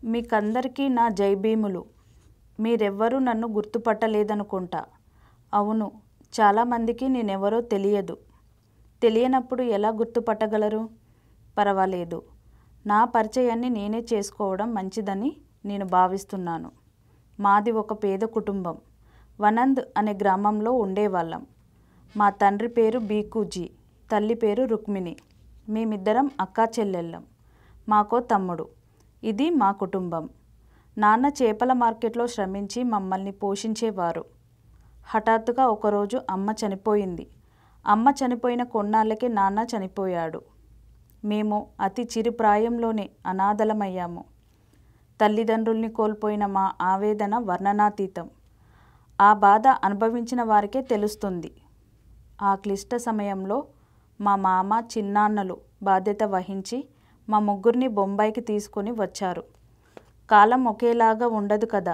మీకందరికీ నా జై భీములు. మీరెవ్వరూ నన్ను గుర్తుపట్టలేదనుకుంటా. అవును, చాలామందికి నేనెవరో తెలియదు. తెలియనప్పుడు ఎలా గుర్తుపట్టగలరు? పర్వాలేదు, నా పరిచయాన్ని నేనే చేసుకోవడం మంచిదని నేను భావిస్తున్నాను. మాది ఒక పేద కుటుంబం. వనంద్ అనే గ్రామంలో ఉండేవాళ్ళం. మా తండ్రి పేరు బీకూజీ, తల్లి పేరు రుక్మిణి. మేమిద్దరం అక్కా చెల్లెళ్ళం. మాకో తమ్ముడు. ఇది మా కుటుంబం. నాన్న చేపల మార్కెట్లో శ్రమించి మమ్మల్ని పోషించేవారు. హఠాత్తుగా ఒకరోజు అమ్మ చనిపోయింది. అమ్మ చనిపోయిన కొన్నాళ్ళకే నాన్న చనిపోయాడు. మేము అతి చిరుప్రాయంలోనే అనాథలమయ్యాము. తల్లిదండ్రుల్ని కోల్పోయిన మా ఆవేదన వర్ణనాతీతం. ఆ బాధ అనుభవించిన వారికే తెలుస్తుంది. ఆ క్లిష్ట సమయంలో మా మామ, చిన్నాన్నలు బాధ్యత వహించి మా ముగ్గురిని బొంబాయికి తీసుకొని వచ్చారు. కాలం ఒకేలాగా ఉండదు కదా.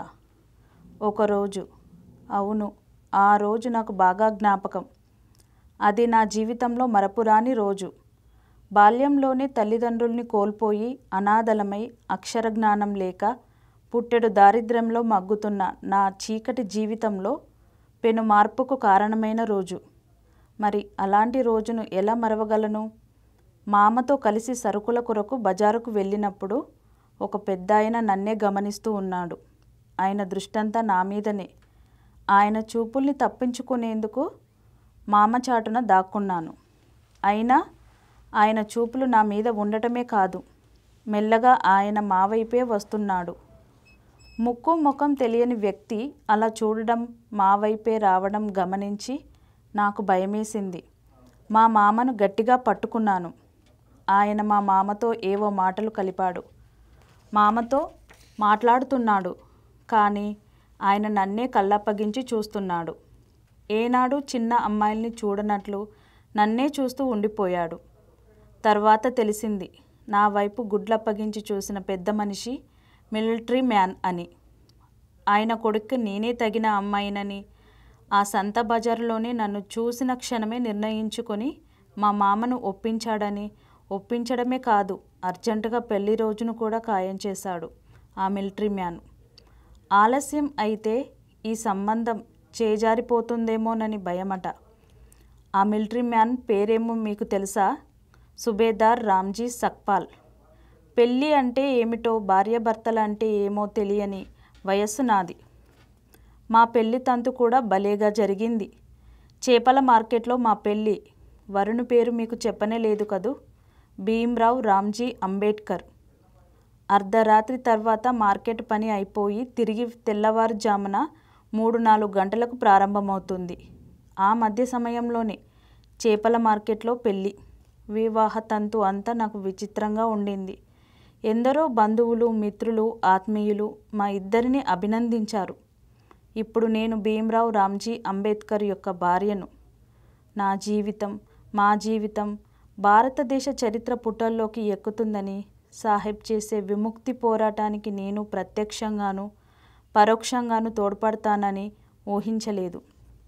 ఒకరోజు, అవును, ఆ రోజు నాకు బాగా జ్ఞాపకం. అది నా జీవితంలో మరపురాని రోజు. బాల్యంలోనే తల్లిదండ్రుల్ని కోల్పోయి అనాథలమై అక్షర జ్ఞానం లేక పుట్టెడు దారిద్ర్యంలో మగ్గుతున్న నా చీకటి జీవితంలో పెను మార్పుకు కారణమైన రోజు. మరి అలాంటి రోజును ఎలా మరవగలను? మామతో కలిసి సరుకుల కొరకు బజారుకు వెళ్ళినప్పుడు ఒక పెద్దాయన నన్నే గమనిస్తూ ఉన్నాడు. ఆయన దృష్టంతా నా మీదనే. ఆయన చూపుల్ని తప్పించుకునేందుకు మామ చాటున దాక్కున్నాను. అయినా ఆయన చూపులు నా మీద ఉండటమే కాదు, మెల్లగా ఆయన మా వైపే వస్తున్నాడు. ముక్కు ముఖం తెలియని వ్యక్తి అలా చూడడం, మా వైపే రావడం గమనించి నాకు భయమేసింది. మా మామను గట్టిగా పట్టుకున్నాను. ఆయన మా మామతో ఏవో మాటలు కలిపాడు. మామతో మాట్లాడుతున్నాడు, కానీ ఆయన నన్నే కళ్ళప్పగించి చూస్తున్నాడు. ఏనాడు చిన్న అమ్మాయిల్ని చూడనట్లు నన్నే చూస్తూ ఉండిపోయాడు. తర్వాత తెలిసింది, నా వైపు గుడ్లప్పగించి చూసిన పెద్ద మనిషి మిలిటరీ మ్యాన్ అని. ఆయన కొడుక్కి నేనే తగిన అమ్మాయినని ఆ సంత బజారులోనే నన్ను చూసిన క్షణమే నిర్ణయించుకొని మా మామను ఒప్పించాడని, ఒప్పించడమే కాదు, అర్జెంటుగా పెళ్లి రోజును కూడా ఖాయం చేశాడు ఆ మిలిటరీ మ్యాన్. ఆలస్యం అయితే ఈ సంబంధం చేజారిపోతుందేమోనని భయమట. ఆ మిలిటరీ మ్యాన్ పేరేమో మీకు తెలుసా? సుబేదార్ రామ్జీ సక్పాల్. పెళ్ళి అంటే ఏమిటో, భార్యాభర్తలు అంటే ఏమో తెలియని వయస్సు నాది. మా పెళ్లి తంతు కూడా భలేగా జరిగింది. చేపల మార్కెట్లో మా పెళ్ళి. వరుణ్ పేరు మీకు చెప్పనే లేదు కదూ, భీమ్రావ్ రామ్జీ అంబేడ్కర్. అర్ధరాత్రి తర్వాత మార్కెట్ పని అయిపోయి తిరిగి తెల్లవారుజామున 3-4 గంటలకు ప్రారంభమవుతుంది. ఆ మధ్య సమయంలోనే చేపల మార్కెట్లో పెళ్ళి. వివాహ తంతు అంతా నాకు విచిత్రంగా ఉండింది. ఎందరో బంధువులు, మిత్రులు, ఆత్మీయులు మా ఇద్దరిని అభినందించారు. ఇప్పుడు నేను భీమ్రావ్ రామ్జీ అంబేద్కర్ యొక్క భార్యను. నా జీవితం, మా జీవితం భారతదేశ చరిత్ర పుటల్లోకి ఎక్కుతుందని, సాహెబ్ చేసే విముక్తి పోరాటానికి నేను ప్రత్యక్షంగాను పరోక్షంగాను తోడ్పడతానని ఊహించలేదు.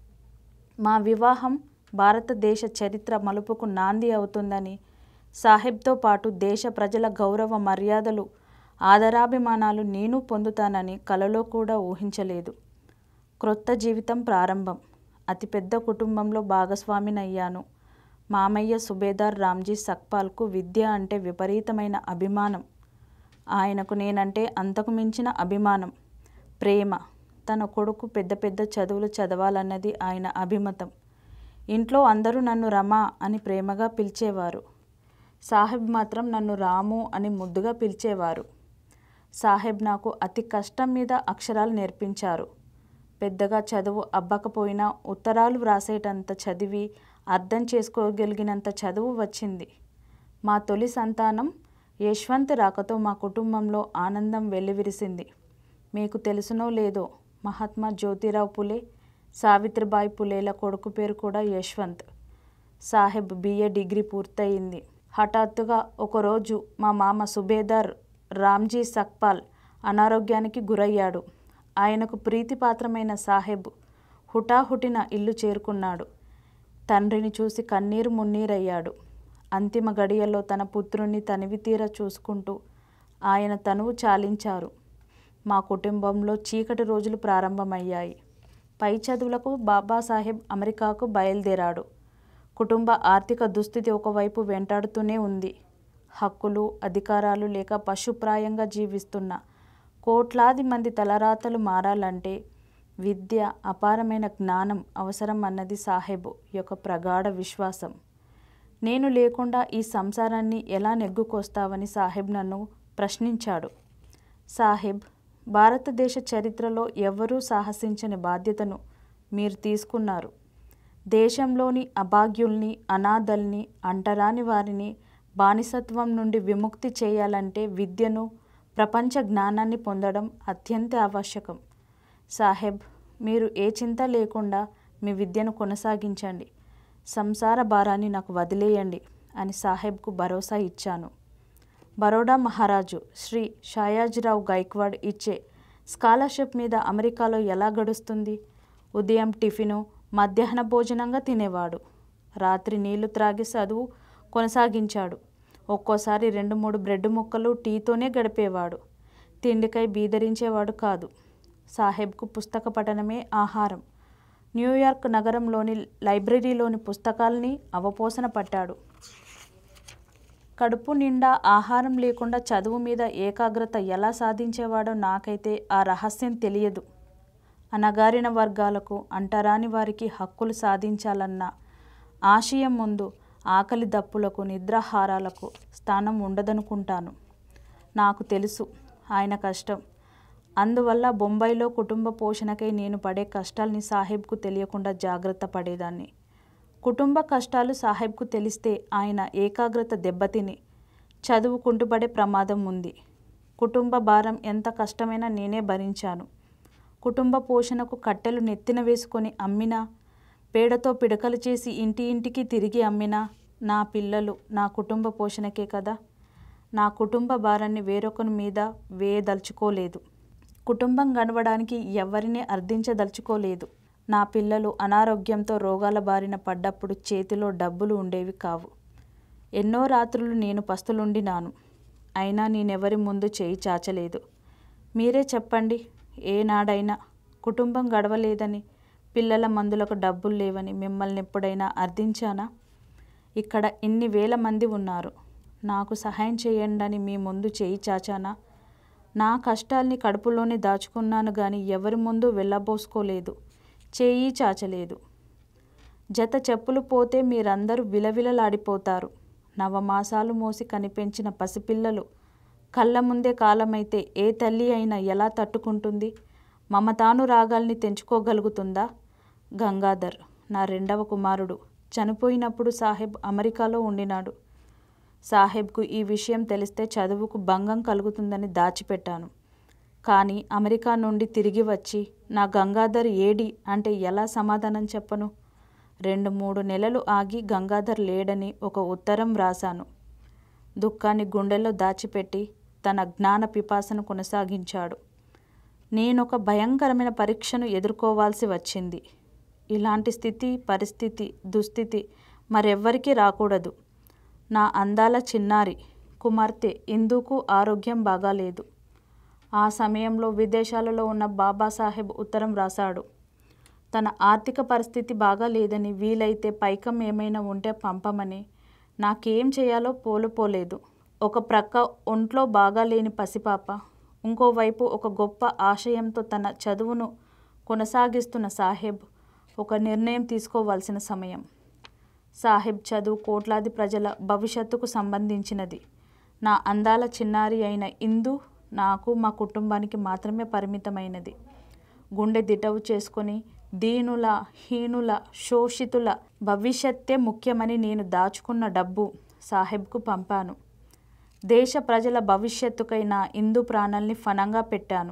మా వివాహం భారతదేశ చరిత్ర మలుపుకు నాంది అవుతుందని, సాహెబ్తో పాటు దేశ ప్రజల గౌరవ మర్యాదలు, ఆదరాభిమానాలు నేను పొందుతానని కలలో కూడా ఊహించలేదు. క్రొత్త జీవితం ప్రారంభం. అతిపెద్ద కుటుంబంలో భాగస్వామినయ్యాను. మామయ్య సుబేదార్ రామ్జీ సక్పాల్కు విద్య అంటే విపరీతమైన అభిమానం. ఆయనకు నేనంటే అంతకు మించిన అభిమానం, ప్రేమ. తన కొడుకు పెద్ద పెద్ద చదువులు చదవాలన్నది ఆయన అభిమతం. ఇంట్లో అందరూ నన్ను రమా అని ప్రేమగా పిలిచేవారు. సాహెబ్ మాత్రం నన్ను రాము అని ముద్దుగా పిలిచేవారు. సాహెబ్ నాకు అతి కష్టం మీద అక్షరాలు నేర్పించారు. పెద్దగా చదువు అబ్బకపోయినా ఉత్తరాలు వ్రాసేటంత చదివి అర్థం చేసుకోగలిగినంత చదువు వచ్చింది. మా తొలి సంతానం యశ్వంత్ రాకతో మా కుటుంబంలో ఆనందం వెల్లివిరిసింది. మీకు తెలుసునో లేదో, మహాత్మా జ్యోతిరావు పులే, సావిత్రిబాయి పులేల కొడుకు పేరు కూడా యశ్వంత్. సాహెబ్ BA డిగ్రీ పూర్తయింది. హఠాత్తుగా ఒకరోజు మా మామ సుబేదార్ రామ్జీ సక్పాల్ అనారోగ్యానికి గురయ్యాడు. ఆయనకు ప్రీతిపాత్రమైన సాహెబ్ హుటాహుటిన ఇల్లు చేరుకున్నాడు. తండ్రిని చూసి కన్నీరు మున్నీరయ్యాడు. అంతిమ గడియల్లో తన పుత్రుణ్ణి తనివితీరా చూసుకుంటూ ఆయన తనువు చాలించారు. మా కుటుంబంలో చీకటి రోజులు ప్రారంభమయ్యాయి. పై చదువులకు బాబాసాహెబ్ అమెరికాకు బయలుదేరాడు. కుటుంబ ఆర్థిక దుస్థితి ఒకవైపు వెంటాడుతూనే ఉంది. హక్కులు, అధికారాలు లేక పశుప్రాయంగా జీవిస్తున్న కోట్లాది మంది తలరాతలు మారాలంటే విద్య, అపారమైన జ్ఞానం అవసరం అన్నది సాహెబ్ యొక్క ప్రగాఢ విశ్వాసం. నేను లేకుండా ఈ సంసారాన్ని ఎలా నెగ్గుకొస్తావని సాహెబ్ నన్ను ప్రశ్నించాడు. సాహెబ్, భారతదేశ చరిత్రలో ఎవ్వరూ సాహసించని బాధ్యతను మీరు తీసుకున్నారు. దేశంలోని అభాగ్యుల్ని, అనాథల్ని, అంటరాని వారిని బానిసత్వం నుండి విముక్తి చేయాలంటే విద్యను, ప్రపంచ జ్ఞానాన్ని పొందడం అత్యంత ఆవశ్యకం. సాహెబ్, మీరు ఏ చింత లేకుండా మీ విద్యను కొనసాగించండి. సంసార భారాన్ని నాకు వదిలేయండి అని సాహెబ్కు భరోసా ఇచ్చాను. బరోడా మహారాజు శ్రీ షాయాజీరావు గైక్వాడ్ ఇచ్చే స్కాలర్షిప్ మీద అమెరికాలో ఎలా గడుస్తుంది? ఉదయం టిఫిను, మధ్యాహ్న భోజనంగా తినేవాడు. రాత్రి నీళ్లు త్రాగి చదువు కొనసాగించాడు. ఒక్కోసారి 2-3 బ్రెడ్ ముక్కలు టీతోనే గడిపేవాడు. తిండికై బీదరించేవాడు కాదు. సాహెబ్కు పుస్తక పఠనమే ఆహారం. న్యూయార్క్ నగరంలోని లైబ్రరీలోని పుస్తకాల్ని అవపోసన పట్టాడు. కడుపు నిండా ఆహారం లేకుండా చదువు మీద ఏకాగ్రత ఎలా సాధించేవాడో నాకైతే ఆ రహస్యం తెలియదు. అణగారిన వర్గాలకు, అంటరాని వారికి హక్కులు సాధించాలన్న ఆశయం ముందు ఆకలి దప్పులకు, నిద్రాహారాలకు స్థానం ఉండదనుకుంటాను. నాకు తెలుసు ఆయన కష్టం. అందువల్ల బొంబాయిలో కుటుంబ పోషణకై నేను పడే కష్టాల్ని సాహెబ్కు తెలియకుండా జాగ్రత్త పడేదాన్ని. కుటుంబ కష్టాలు సాహెబ్కు తెలిస్తే ఆయన ఏకాగ్రత దెబ్బతిని చదువు కుంటుపడే ప్రమాదం ఉంది. కుటుంబ భారం ఎంత కష్టమైనా నేనే భరించాను. కుటుంబ పోషణకు కట్టెలు నెత్తిన వేసుకొని అమ్మినా, పేడతో పిడకలు చేసి ఇంటి ఇంటికి తిరిగి అమ్మినా నా పిల్లలు, నా కుటుంబ పోషణకే కదా. నా కుటుంబ భారాన్ని వేరొకరి మీద వేయదలుచుకోలేదు. కుటుంబం గడవడానికి ఎవరిని అర్థించదలుచుకోలేదు. నా పిల్లలు అనారోగ్యంతో రోగాల బారిన పడ్డప్పుడు చేతిలో డబ్బులు ఉండేవి కావు. ఎన్నో రాత్రులు నేను పస్తులుండినాను. అయినా నేనెవరి ముందు చేయి చాచలేదు. మీరే చెప్పండి, ఏనాడైనా కుటుంబం గడవలేదని, పిల్లల మందులకు డబ్బులు లేవని మిమ్మల్ని ఎప్పుడైనా అర్థించానా? ఇక్కడ ఇన్ని వేల మంది ఉన్నారు. నాకు సహాయం చేయండి మీ ముందు చేయి చాచానా? నా కష్టాల్ని కడుపులోనే దాచుకున్నాను కానీ ఎవరి ముందు వెళ్ళబోసుకోలేదు, చేయి చాచలేదు. జత చెప్పులు పోతే మీరందరూ విలవిలలాడిపోతారు. నవమాసాలు మోసి కనిపెంచిన పసిపిల్లలు కళ్ళ ముందే కాలమైతే ఏ తల్లి అయినా ఎలా తట్టుకుంటుంది? మమతానురాగాల్ని తెంచుకోగలుగుతుందా? గంగాధర్, నా 2వ కుమారుడు, చనిపోయినప్పుడు సాహెబ్ అమెరికాలో ఉండినాడు. సాహెబ్కు ఈ విషయం తెలిస్తే చదువుకు భంగం కలుగుతుందని దాచిపెట్టాను. కానీ అమెరికా నుండి తిరిగి వచ్చి నా గంగాధర్ ఏడి అంటే ఎలా సమాధానం చెప్పను? 2-3 నెలలు ఆగి గంగాధర్ లేడని ఒక ఉత్తరం రాశాను. దుఃఖాన్ని గుండెల్లో దాచిపెట్టి తన జ్ఞాన పిపాసను కొనసాగించాడు. నేనొక భయంకరమైన పరీక్షను ఎదుర్కోవాల్సి వచ్చింది. ఇలాంటి పరిస్థితి, దుస్థితి మరెవ్వరికీ రాకూడదు. నా అందాల చిన్నారి కుమార్తె ఇందుకు ఆరోగ్యం బాగాలేదు. ఆ సమయంలో విదేశాలలో ఉన్న బాబాసాహెబ్ ఉత్తరం రాశాడు. తన ఆర్థిక పరిస్థితి బాగా లేదని, వీలైతే పైకం ఏమైనా ఉంటే పంపమని. నాకేం చేయాలో పోలుపోలేదు. ఒక ప్రక్క ఒంట్లో బాగాలేని పసిపాప, ఇంకోవైపు ఒక గొప్ప ఆశయంతో తన చదువును కొనసాగిస్తున్న సాహెబ్ ఒక నిర్ణయం తీసుకోవాల్సిన సమయం. సాహెబ్ చదువు కోట్లాది ప్రజల భవిష్యత్తుకు సంబంధించినది. నా అందాల చిన్నారి అయిన ఇందు నాకు, మా కుటుంబానికి మాత్రమే పరిమితమైనది. గుండె దిటవు చేసుకొని దీనుల, హీనుల, శోషితుల భవిష్యత్తే ముఖ్యమని నేను దాచుకున్న డబ్బు సాహెబ్కు పంపాను. దేశ ప్రజల భవిష్యత్తుకై నా ఇందు ప్రాణాల్ని ఫణంగా పెట్టాను.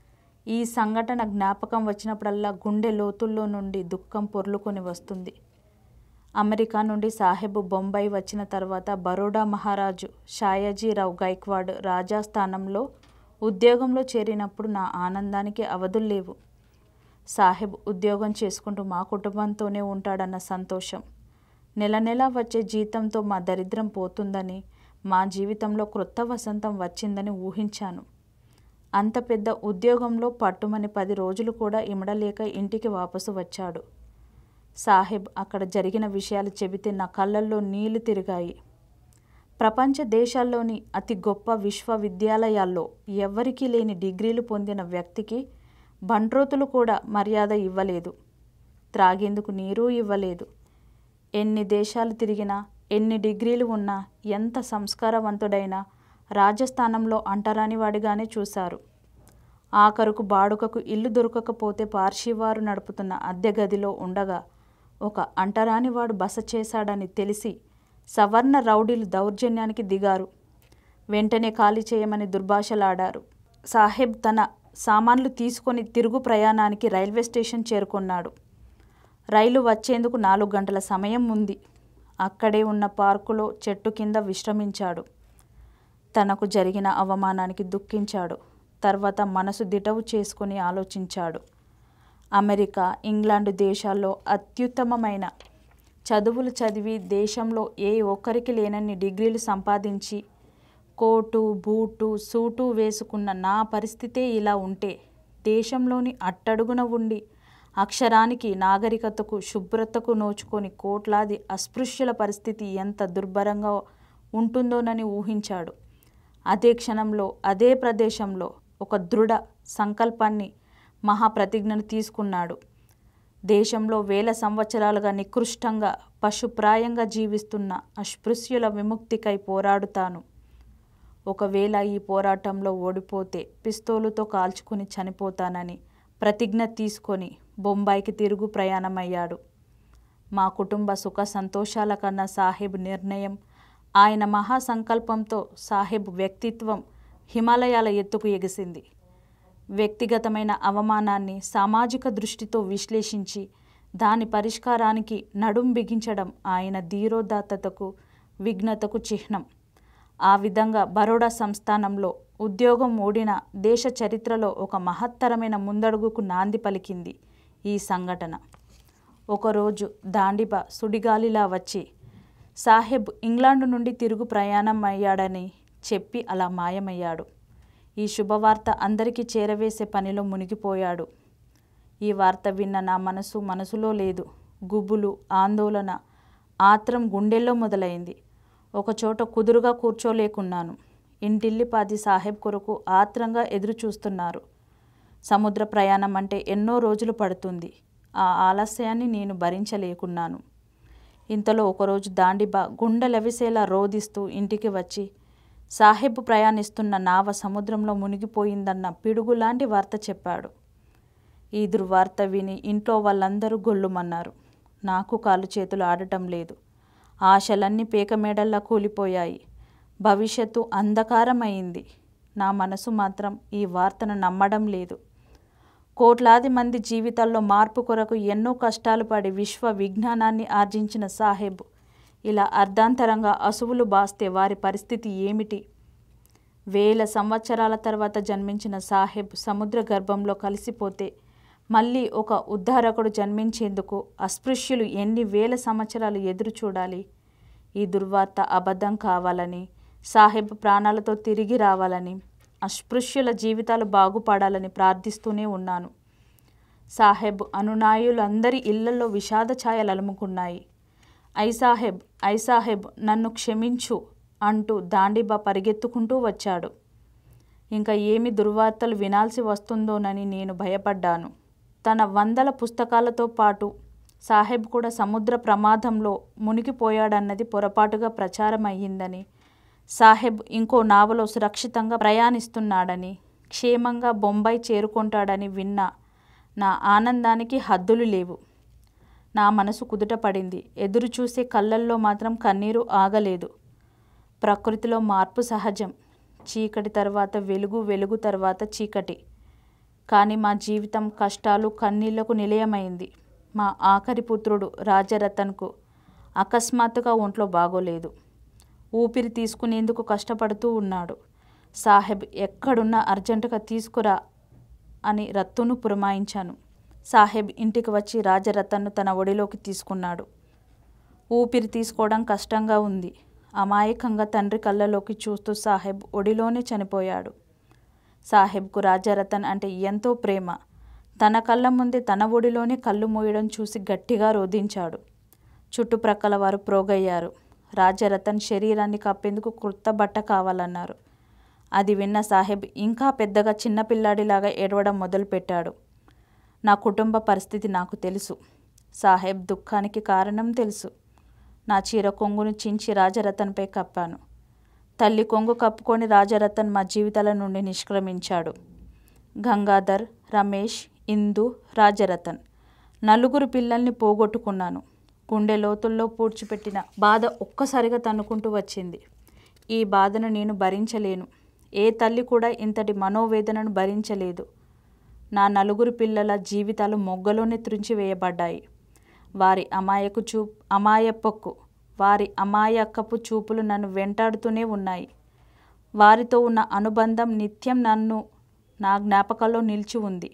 ఈ సంఘటన జ్ఞాపకం వచ్చినప్పుడల్లా గుండె లోతుల్లో నుండి దుఃఖం పొర్లుకొని వస్తుంది. అమెరికా నుండి సాహెబ్ బొంబాయి వచ్చిన తర్వాత బరోడా మహారాజు షాయాజీరావు గైక్వాడ్ రాజాస్థానంలో ఉద్యోగంలో చేరినప్పుడు నా ఆనందానికి అవధుల్లేవు. సాహెబ్ ఉద్యోగం చేసుకుంటూ మా కుటుంబంతోనే ఉంటాడన్న సంతోషం, నెల నెలా వచ్చే జీతంతో మా దరిద్రం పోతుందని, మా జీవితంలో క్రొత్త వసంతం వచ్చిందని ఊహించాను. అంత పెద్ద ఉద్యోగంలో పట్టుమని 10 రోజులు కూడా ఇమడలేక ఇంటికి వాపసు వచ్చాడు. సాహెబ్ అక్కడ జరిగిన విషయాలు చెబితే నా కళ్ళల్లో నీళ్లు తిరిగాయి. ప్రపంచ దేశాల్లోని అతి గొప్ప విశ్వవిద్యాలయాల్లో ఎవ్వరికీ లేని డిగ్రీలు పొందిన వ్యక్తికి బంట్రోతులు కూడా మర్యాద ఇవ్వలేదు. త్రాగేందుకు నీరు ఇవ్వలేదు. ఎన్ని దేశాలు తిరిగినా, ఎన్ని డిగ్రీలు ఉన్నా, ఎంత సంస్కారవంతుడైనా రాజస్థానంలో అంటరానివాడిగానే చూశారు. ఆఖరుకు బాడుకకు ఇల్లు దొరకకపోతే పార్షివారు నడుపుతున్న అద్దె గదిలో ఉండగా ఒక అంటరానివాడు బస చేశాడని తెలిసి సవర్ణ రౌడీలు దౌర్జన్యానికి దిగారు. వెంటనే ఖాళీ చేయమని దుర్భాషలాడారు. సాహెబ్ తన సామాన్లు తీసుకొని తిరుగు ప్రయాణానికి రైల్వే స్టేషన్ చేరుకున్నాడు. రైలు వచ్చేందుకు 4 గంటల సమయం ఉంది. అక్కడే ఉన్న పార్కులో చెట్టు కింద విశ్రమించాడు. తనకు జరిగిన అవమానానికి దుఃఖించాడు. తర్వాత మనసు దిటవు చేసుకుని ఆలోచించాడు. అమెరికా, ఇంగ్లాండు దేశాల్లో అత్యుత్తమమైన చదువులు చదివి దేశంలో ఏ ఒక్కరికి లేనన్ని డిగ్రీలు సంపాదించి కోటు, బూటు, సూటు వేసుకున్న నా పరిస్థితే ఇలా ఉంటే దేశంలోని అట్టడుగున ఉండి అక్షరానికి, నాగరికతకు, శుభ్రతకు నోచుకొని కోట్లాది అస్పృశ్యుల పరిస్థితి ఎంత దుర్భరంగా ఉంటుందోనని ఊహించాడు. అదే క్షణంలో, అదే ప్రదేశంలో ఒక దృఢ సంకల్పాన్ని, మహాప్రతిజ్ఞను తీసుకున్నాడు. దేశంలో వేల సంవత్సరాలుగా నికృష్టంగా, పశుప్రాయంగా జీవిస్తున్న అస్పృశ్యుల విముక్తికై పోరాడుతాను. ఒకవేళ ఈ పోరాటంలో ఓడిపోతే పిస్తోలుతో కాల్చుకుని చనిపోతానని ప్రతిజ్ఞ తీసుకొని బొంబాయికి తిరుగు ప్రయాణమయ్యాడు. మా కుటుంబ సుఖ సంతోషాల కన్నా సాహెబ్ నిర్ణయం, ఆయన మహాసంకల్పంతో సాహెబ్ వ్యక్తిత్వం హిమాలయాల ఎత్తుకు ఎగిసింది. వ్యక్తిగతమైన అవమానాన్ని సామాజిక దృష్టితో విశ్లేషించి దాని పరిష్కారానికి నడుం బిగించడం ఆయన ధీరోదాత్తతకు, విఘ్నతకు చిహ్నం. ఆ విధంగా బరోడా సంస్థానంలో ఉద్యోగం ఓడిన దేశ చరిత్రలో ఒక మహత్తరమైన ముందడుగుకు నాంది పలికింది ఈ సంఘటన. ఒకరోజు దాండిబ సుడిగాలిలా వచ్చి సాహెబ్ ఇంగ్లాండు నుండి తిరుగు ప్రయాణం అయ్యాడని చెప్పి అలా మాయమయ్యాడు. ఈ శుభవార్త అందరికీ చేరవేసే పనిలో మునిగిపోయాడు. ఈ వార్త విన్న నా మనసులో లేదు. గుబులు, ఆందోళన, ఆత్రం గుండెల్లో మొదలైంది. ఒకచోట కుదురుగా కూర్చోలేకున్నాను. ఇంటిల్లిపాది సాహెబ్ కొరకు ఆత్రంగా ఎదురు చూస్తున్నారు. సముద్ర ప్రయాణం అంటే ఎన్నో రోజులు పడుతుంది. ఆ ఆలస్యాన్ని నేను భరించలేకున్నాను. ఇంతలో ఒకరోజు దాండిబ గుండెలవిసేలా రోదిస్తూ ఇంటికి వచ్చి సాహెబ్ ప్రయాణిస్తున్న నావ సముద్రంలో మునిగిపోయిందన్న పిడుగులాంటి వార్త చెప్పాడు. ఈ దుర్వార్త విని ఇంట్లో వాళ్ళందరూ గొల్లుమన్నారు. నాకు కాళ్ళు చేతులు ఆడటం లేదు. ఆశలన్నీ పేకమేడల్లా కూలిపోయాయి. భవిష్యత్తు అంధకారమైంది. నా మనసు మాత్రం ఈ వార్తను నమ్మడం లేదు. కోట్లాది మంది జీవితాల్లో మార్పు కొరకు ఎన్నో కష్టాలు పడి విశ్వ విజ్ఞానాన్ని ఆర్జించిన సాహెబ్ ఇలా అర్ధాంతరంగా అసువులు బాస్తే వారి పరిస్థితి ఏమిటి? వేల సంవత్సరాల తర్వాత జన్మించిన సాహెబ్ సముద్ర గర్భంలో కలిసిపోతే మళ్ళీ ఒక ఉద్ధారకుడు జన్మించేందుకు అస్పృశ్యులు ఎన్ని వేల సంవత్సరాలు ఎదురు చూడాలి? ఈ దుర్వార్త అబద్ధం కావాలని, సాహెబ్ ప్రాణాలతో తిరిగి రావాలని, అస్పృశ్యుల జీవితాలు బాగుపడాలని ప్రార్థిస్తూనే ఉన్నాను. సాహెబ్ అనునాయులందరి ఇళ్లలో విషాద ఛాయలు అలుముకున్నాయి. ఐ సాహెబ్ నన్ను క్షమించు అంటూ దాండిబ పరిగెత్తుకుంటూ వచ్చాడు. ఇంకా ఏమి దుర్వార్తలు వినాల్సి వస్తుందోనని నేను భయపడ్డాను. తన 100 పుస్తకాలతో పాటు సాహెబ్ కూడా సముద్ర ప్రమాదంలో మునిగిపోయాడన్నది పొరపాటుగా ప్రచారం అయ్యిందని, సాహెబ్ ఇంకో నావలో సురక్షితంగా ప్రయాణిస్తున్నాడని, క్షేమంగా బొంబాయి చేరుకుంటాడని విన్నా నా ఆనందానికి హద్దులు లేవు. నా మనసు కుదుట పడింది. ఎదురు చూసే కళ్ళల్లో మాత్రం కన్నీరు ఆగలేదు. ప్రకృతిలో మార్పు సహజం. చీకటి తర్వాత వెలుగు, వెలుగు తర్వాత చీకటి. కానీ మా జీవితం కష్టాలు, కన్నీళ్లకు నిలయమైంది. మా ఆఖరి పుత్రుడు రాజరతన్కు అకస్మాత్తుగా ఒంట్లో బాగోలేదు. ఊపిరి తీసుకునేందుకు కష్టపడుతూ ఉన్నాడు. సాహెబ్ ఎక్కడున్నా అర్జెంటుగా తీసుకురా అని రత్తును పురమాయించాను. సాహెబ్ ఇంటికి వచ్చి రాజరతన్ను తన ఒడిలోకి తీసుకున్నాడు. ఊపిరి తీసుకోవడం కష్టంగా ఉంది. అమాయకంగా తండ్రి కళ్ళలోకి చూస్తూ సాహెబ్ ఒడిలోనే చనిపోయాడు. సాహెబ్కు రాజారతన్ అంటే ఎంతో ప్రేమ. తన కళ్ళ ముందే తన ఒడిలోనే కళ్ళు మూయడం చూసి గట్టిగా రోదించాడు. చుట్టుప్రక్కల వారు ప్రోగయ్యారు. రాజారతన్ శరీరాన్ని కప్పేందుకు కొత్త బట్ట కావాలన్నారు. అది విన్న సాహెబ్ ఇంకా పెద్దగా చిన్నపిల్లాడిలాగా ఏడవడం మొదలుపెట్టాడు. నా కుటుంబ పరిస్థితి నాకు తెలుసు. సాహెబ్ దుఃఖానికి కారణం తెలుసు. నా చీర కొంగును చించి రాజారతన్పై కప్పాను. తల్లి కొంగు కప్పుకొని రాజారతన్ మా జీవితాల నుండి నిష్క్రమించాడు. గంగాధర్, రమేష్, ఇందు, రాజారతన్ 4 పిల్లల్ని పోగొట్టుకున్నాను. గుండె లోతుల్లో పూడ్చిపెట్టిన బాధ ఒక్కసారిగా తన్నుకుంటూ వచ్చింది. ఈ బాధను నేను భరించలేను. ఏ తల్లి కూడా ఇంతటి మనోవేదనను భరించలేదు. నా 4 పిల్లల జీవితాలు మొగ్గలోనే త్రుంచివేయబడ్డాయి. వారి అమాయకపు చూపులు నన్ను వెంటాడుతూనే ఉన్నాయి. వారితో ఉన్న అనుబంధం నిత్యం నా జ్ఞాపకాల్లో నిలిచి ఉంది.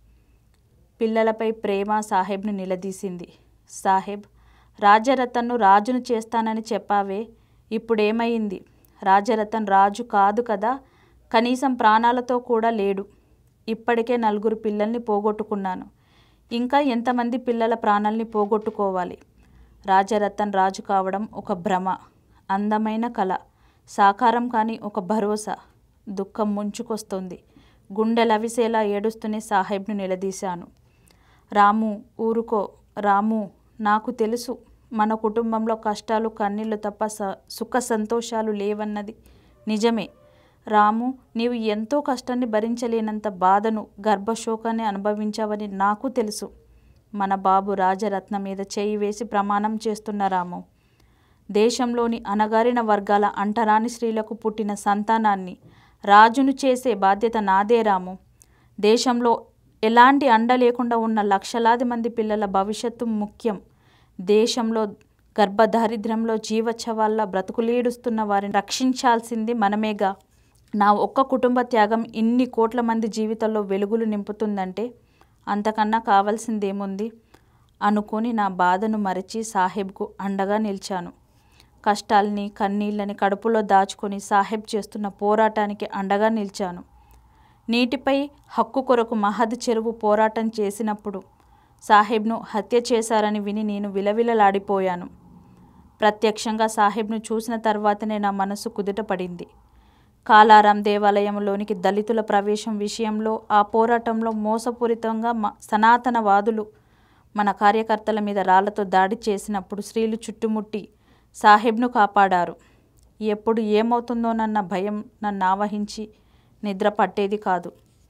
పిల్లలపై ప్రేమ సాహెబ్ను నిలదీసింది. సాహెబ్, రాజారతన్ను రాజును చేస్తానని చెప్పావే, ఇప్పుడేమైంది? రాజారతన్ రాజు కాదు కదా, కనీసం ప్రాణాలతో కూడా లేడు. ఇప్పటికే 4 పిల్లల్ని పోగొట్టుకున్నాను. ఇంకా ఎంతమంది పిల్లల ప్రాణాల్ని పోగొట్టుకోవాలి? రాజారతన్ రాజు కావడం ఒక భ్రమ, అందమైన కళ, సాకారం కాని ఒక భరోసా. దుఃఖం ముంచుకొస్తుంది. గుండెలవిసేలా ఏడుస్తూనే సాహెబ్ను నిలదీశాను. రాము, ఊరుకో రాము. నాకు తెలుసు మన కుటుంబంలో కష్టాలు కన్నీళ్లు తప్ప సుఖ సంతోషాలు లేవన్నది నిజమే. రాము, నీవు ఎంతో కష్టాన్ని భరించలేనంత బాధను, గర్భశోకాన్ని అనుభవించావని నాకు తెలుసు. మన బాబు రాజరత్న మీద చేయి వేసి ప్రమాణం చేస్తున్న రాము, దేశంలోని అణగారిన వర్గాల అంటరాని స్త్రీలకు పుట్టిన సంతానాన్ని రాజును చేసే బాధ్యత నాదే రాము. దేశంలో ఎలాంటి అండ లేకుండా ఉన్న లక్షలాది మంది పిల్లల భవిష్యత్తు ముఖ్యం. దేశంలో గర్భదారిద్ర్యంలో జీవచ్ఛవాల్లా బ్రతుకులీడుస్తున్న వారిని రక్షించాల్సింది మనమేగా. నా ఒక్క కుటుంబ త్యాగం ఇన్ని కోట్ల మంది జీవితాల్లో వెలుగులు నింపుతుందంటే అంతకన్నా కావాల్సిందేముంది అనుకొని నా బాధను మరచి సాహెబ్కు అండగా నిలిచాను. కష్టాల్ని కన్నీళ్ళని కడుపులో దాచుకొని సాహెబ్ చేస్తున్న పోరాటానికి అండగా నిలిచాను. నీటిపై హక్కు కొరకు మహద్ చెరువు పోరాటం చేసినప్పుడు సాహెబ్ను హత్య చేశారని విని నేను విలవిలలాడిపోయాను. ప్రత్యక్షంగా సాహెబ్ను చూసిన తర్వాతనే నా మనసు కుదుటపడింది. కాలారాం దేవాలయంలోనికి దళితుల ప్రవేశం విషయంలో ఆ పోరాటంలో మోసపూరితంగా సనాతనవాదులు మన కార్యకర్తల మీద రాళ్లతో దాడి చేసినప్పుడు స్త్రీలు చుట్టుముట్టి సాహెబ్ను కాపాడారు. ఎప్పుడు ఏమవుతుందోనన్న భయం నన్ను ఆవహించి నిద్ర పట్టేది కాదు.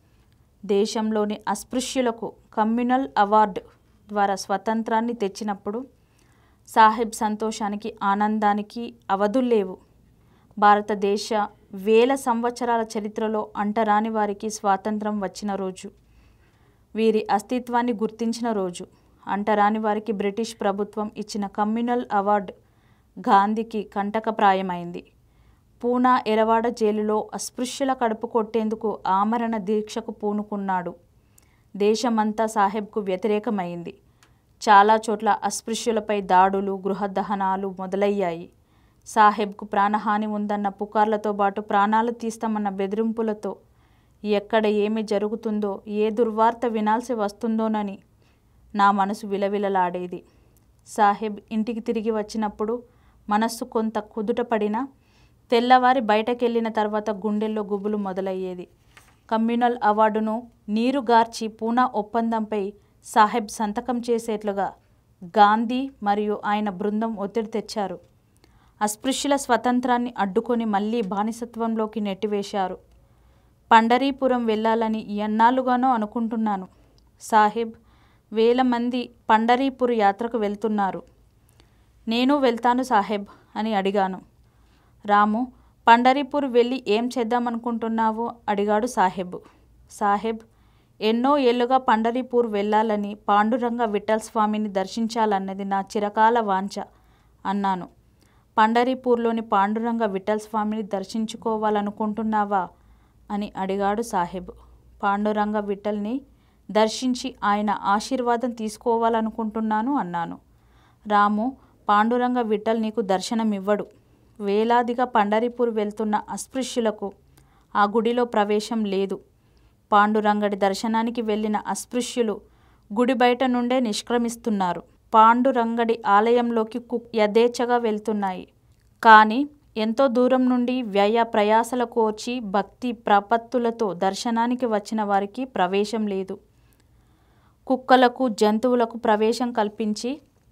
దేశంలోని అస్పృశ్యులకు కమ్యూనల్ అవార్డు ద్వారా స్వతంత్రాన్ని తెచ్చినప్పుడు సాహెబ్ సంతోషానికి ఆనందానికి అవధుల్లేవు. భారతదేశ వేల సంవత్సరాల చరిత్రలో అంటరాని వారికి స్వాతంత్రం వచ్చిన రోజు, వీరి అస్తిత్వాన్ని గుర్తించిన రోజు. అంటరాని వారికి బ్రిటిష్ ప్రభుత్వం ఇచ్చిన కమ్యూనల్ అవార్డు గాంధీకి కంటకప్రాయమైంది. పూనా ఎరవాడ జైలులో అస్పృశ్యుల కడుపు కొట్టేందుకు ఆమరణ దీక్షకు పూనుకున్నాడు. దేశమంతా సాహెబ్కు వ్యతిరేకమైంది. చాలా చోట్ల అస్పృశ్యులపై దాడులు, గృహ దహనాలు మొదలయ్యాయి. సాహెబ్కు ప్రాణహాని ఉందన్న పుకార్లతో పాటు ప్రాణాలు తీస్తామన్న బెదిరింపులతో ఎక్కడ ఏమి జరుగుతుందో, ఏ దుర్వార్త వినాల్సి వస్తుందోనని నా మనసు విలవిలలాడేది. సాహెబ్ ఇంటికి తిరిగి వచ్చినప్పుడు మనస్సు కొంత కుదుటపడినా తెల్లవారి బయటకెళ్ళిన తర్వాత గుండెల్లో గుబులు మొదలయ్యేది. కమ్యూనల్ అవార్డును నీరుగార్చి పూనా ఒప్పందంపై సాహెబ్ సంతకం చేసేట్లుగా గాంధీ మరియు ఆయన బృందం ఒత్తిడి తెచ్చారు. అస్పృశ్యుల స్వతంత్రాన్ని అడ్డుకొని మళ్ళీ బానిసత్వంలోకి నెట్టివేశారు. పండరీపురం వెళ్ళాలని ఎన్నాళ్ళుగానో అనుకుంటున్నాను. సాహెబ్, వేల మంది పండరీపూర్ యాత్రకు వెళ్తున్నారు. నేను వెళ్తాను సాహెబ్ అని అడిగాను. రాము, పండరీపూర్ వెళ్ళి ఏం చేద్దామనుకుంటున్నావు అడిగాడు సాహెబ్. సాహెబ్, ఎన్నో ఏళ్లుగా పండరీపూర్ వెళ్ళాలని, పాండురంగ విఠల్ స్వామిని దర్శించాలన్నది నా చిరకాల వాంఛ అన్నాను. పండరీపూర్లోని పాండురంగ విఠల్ స్వామిని దర్శించుకోవాలనుకుంటున్నావా అని అడిగాడు సాహెబ్. పాండురంగ విఠల్ని దర్శించి ఆయన ఆశీర్వాదం తీసుకోవాలనుకుంటున్నాను అన్నాను. రాము, పాండురంగ విఠల్ నీకు దర్శనమివ్వడు. వేలాదిగా పండరీపూర్ వెళ్తున్న అస్పృశ్యులకు ఆ గుడిలో ప్రవేశం లేదు. పాండురంగడి దర్శనానికి వెళ్ళిన అస్పృశ్యులు గుడి బయట నుండే నిష్క్రమిస్తున్నారు. పాండురంగడి ఆలయంలోకి యథేచ్ఛగా వెళ్తున్నాయి. కానీ ఎంతో దూరం నుండి వ్యయ ప్రయాసల కోర్చి భక్తి ప్రపత్తులతో దర్శనానికి వచ్చిన వారికి ప్రవేశం లేదు. కుక్కలకు జంతువులకు ప్రవేశం కల్పించి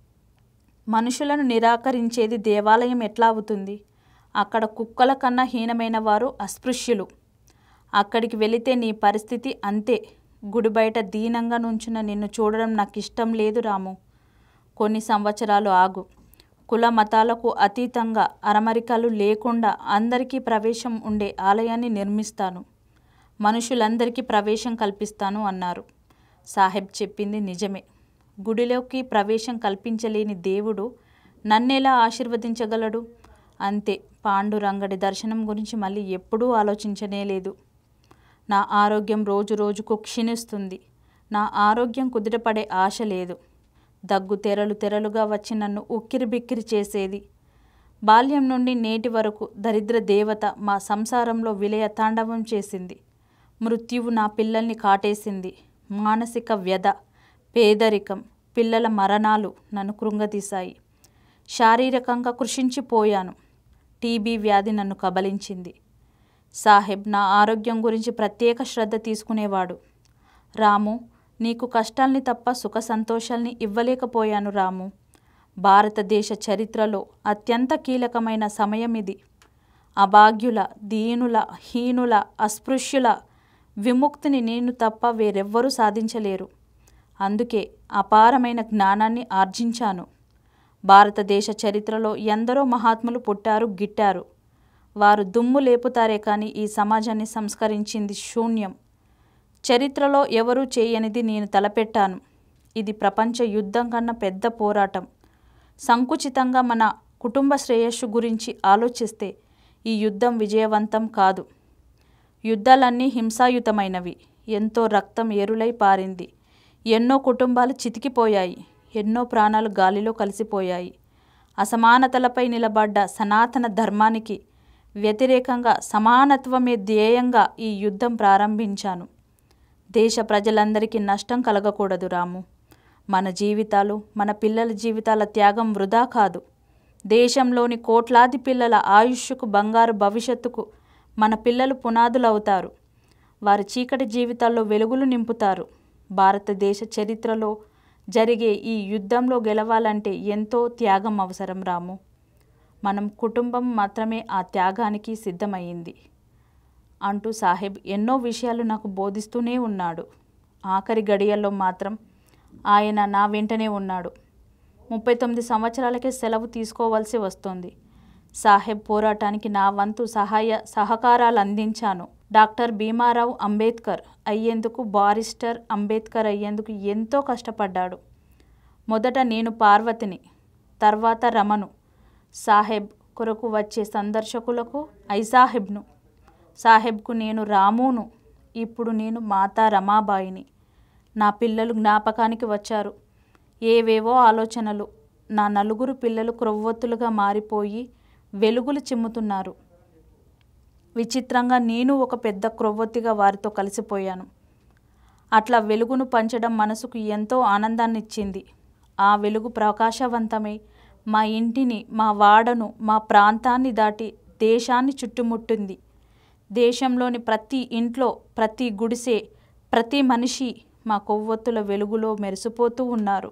మనుషులను నిరాకరించేది దేవాలయం ఎట్లా అవుతుంది? అక్కడ కుక్కల కన్నా హీనమైన వారు అస్పృశ్యులు. అక్కడికి వెళితే నీ పరిస్థితి అంతే. గుడి బయట దీనంగా నుంచున్న నిన్ను చూడడం నాకు ఇష్టం లేదు రాము. కొన్ని సంవత్సరాలు ఆగు. కుల మతాలకు అతీతంగా అరమరికలు లేకుండా అందరికీ ప్రవేశం ఉండే ఆలయాన్ని నిర్మిస్తాను. మనుషులందరికీ ప్రవేశం కల్పిస్తాను అన్నారు. సాహెబ్ చెప్పింది నిజమే. గుడిలోకి ప్రవేశం కల్పించలేని దేవుడు నన్నెలా ఆశీర్వదించగలడు? అంతే. పాండురంగడి దర్శనం గురించి మళ్ళీ ఎప్పుడూ ఆలోచించనే లేదు. నా ఆరోగ్యం రోజు రోజుకు క్షీణిస్తుంది. నా ఆరోగ్యం కుదిరపడే ఆశ లేదు. దగ్గు తెరలు తెరలుగా వచ్చి నన్ను ఉక్కిరి బిక్కిరి చేసేది. బాల్యం నుండి నేటి వరకు దరిద్ర దేవత మా సంసారంలో విలయ తాండవం చేసింది. మృత్యువు నా పిల్లల్ని కాటేసింది. మానసిక వ్యధ, పేదరికం, పిల్లల మరణాలు నన్ను కృంగతీశాయి. శారీరకంగా కృషించిపోయాను. టీబీ వ్యాధి నన్ను కబలించింది. సాహెబ్ నా ఆరోగ్యం గురించి ప్రత్యేక శ్రద్ధ తీసుకునేవాడు. రాము, నీకు కష్టాల్ని తప్ప సుఖ సంతోషాల్ని ఇవ్వలేకపోయాను రాము. భారతదేశ చరిత్రలో అత్యంత కీలకమైన సమయం ఇది. అభాగ్యుల, దీనుల, హీనుల, అస్పృశ్యుల విముక్తిని నేను తప్ప వేరెవ్వరూ సాధించలేరు. అందుకే అపారమైన జ్ఞానాన్ని ఆర్జించాను. భారతదేశ చరిత్రలో ఎందరో మహాత్ములు పుట్టారు, గిట్టారు. వారు దుమ్ము లేపుతారే కానీ ఈ సమాజాన్ని సంస్కరించింది శూన్యం. చరిత్రలో ఎవరూ చేయనిది నేను తలపెట్టాను. ఇది ప్రపంచ యుద్ధం కన్నా పెద్ద పోరాటం. సంకుచితంగా మన కుటుంబ శ్రేయస్సు గురించి ఆలోచిస్తే ఈ యుద్ధం విజయవంతం కాదు. యుద్ధాలన్నీ హింసాయుతమైనవి. ఎంతో రక్తం ఏరులై పారింది. ఎన్నో కుటుంబాలు చితికిపోయాయి. ఎన్నో ప్రాణాలు గాలిలో కలిసిపోయాయి. అసమానతలపై నిలబడ్డ సనాతన ధర్మానికి వ్యతిరేకంగా సమానత్వమే ధ్యేయంగా ఈ యుద్ధం ప్రారంభించాను. దేశ ప్రజలందరికీ నష్టం కలగకూడదు రాము. మన జీవితాలు, మన పిల్లల జీవితాల త్యాగం వృధా కాదు. దేశంలోని కోట్లాది పిల్లల ఆయుష్కు, బంగారు భవిష్యత్తుకు మన పిల్లలు పునాదులవుతారు. వారి చీకటి జీవితాల్లో వెలుగులు నింపుతారు. భారతదేశ చరిత్రలో జరిగే ఈ యుద్ధంలో గెలవాలంటే ఎంతో త్యాగం అవసరం రాము. మనం కుటుంబం మాత్రమే ఆ త్యాగానికి సిద్ధమయ్యింది అంటూ సాహెబ్ ఎన్నో విషయాలు నాకు బోధిస్తూనే ఉన్నాడు. ఆఖరి గడియల్లో మాత్రం ఆయన నా వెంటనే ఉన్నాడు. 39 సంవత్సరాలకే సెలవు తీసుకోవాల్సి వస్తుంది. సాహెబ్ పోరాటానికి నా వంతు సహకారాలు అందించాను. డాక్టర్ భీమారావు అంబేద్కర్ అయ్యేందుకు, బారిస్టర్ అంబేద్కర్ అయ్యేందుకు ఎంతో కష్టపడ్డాడు. మొదట నేను పార్వతిని, తర్వాత రమను. సాహెబ్ కొరకు వచ్చే సందర్శకులకు ఐసాహెబ్ను, సాహెబ్కు నేను రామును, ఇప్పుడు నేను మాతా రమాబాయిని. నా పిల్లలు జ్ఞాపకానికి వచ్చారు. ఏవేవో ఆలోచనలు. నా నలుగురు పిల్లలు క్రొవ్వొత్తులుగా మారిపోయి వెలుగులు చిమ్ముతున్నారు. విచిత్రంగా నేను ఒక పెద్ద క్రొవ్వొత్తిగా వారితో కలిసిపోయాను. అట్లా వెలుగును పంచడం మనసుకు ఎంతో ఆనందాన్నిచ్చింది. ఆ వెలుగు ప్రకాశవంతమై మా ఇంటిని, మా వాడను, మా ప్రాంతాన్ని దాటి దేశాన్ని చుట్టుముట్టింది. దేశంలోని ప్రతి ఇంట్లో, ప్రతి గుడిసె, ప్రతి మనిషి మా కొవ్వొత్తుల వెలుగులో మెరిసిపోతూ ఉన్నారు.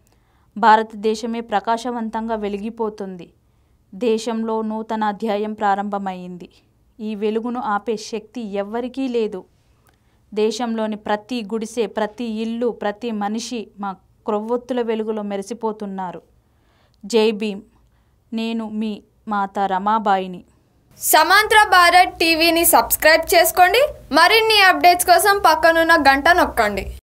భారతదేశమే ప్రకాశవంతంగా వెలిగిపోతుంది. దేశంలో నూతన అధ్యాయం ప్రారంభమైంది. ఈ వెలుగును ఆపే శక్తి ఎవ్వరికీ లేదు. దేశంలోని ప్రతి గుడిసె, ప్రతి ఇల్లు, ప్రతి మనిషి మా క్రొవ్వొత్తుల వెలుగులో మెరిసిపోతున్నారు. జై భీమ్. నేను మీ మాతా రమాబాయిని. సమాంతర భారత్ టీవీని సబ్స్క్రైబ్ చేసుకోండి. మరిన్ని అప్డేట్స్ కోసం పక్కనున్న గంట నొక్కండి.